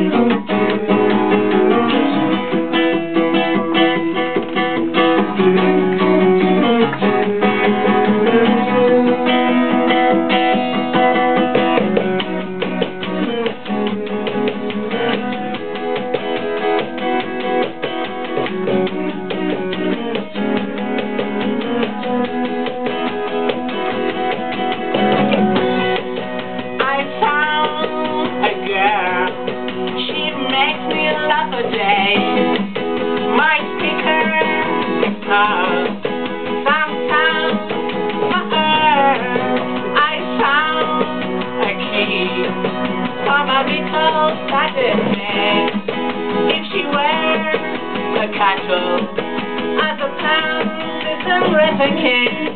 Sometimes for her I found a key for my little Saturday. If she wears a cattle as a pound is a recipe.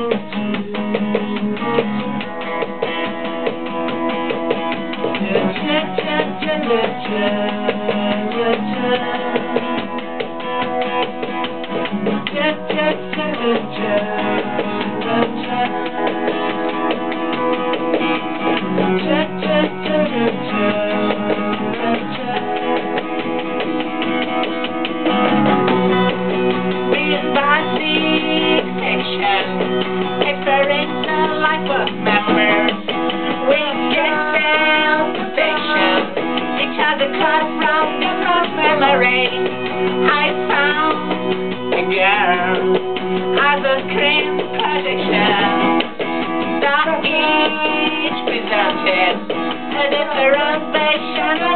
Experiential life of members, we get self-protection. Each other cut from different memory. I found a girl as a screen projection that each presented a different version